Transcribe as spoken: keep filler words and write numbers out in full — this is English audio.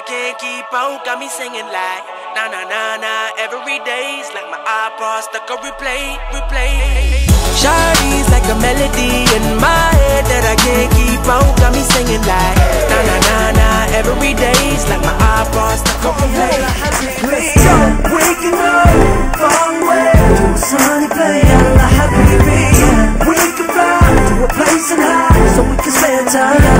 can't keep on, got me singing like na na na na. Every day's like my iPod stuck on replay, replay. Shawty's like a melody in my head that I can't keep on, got me singing like na na na na. Every day's like my iPod stuck on replay. Waking up, far away to a sunny place. Allah habibi, we can fly to a place and high so we can spend time.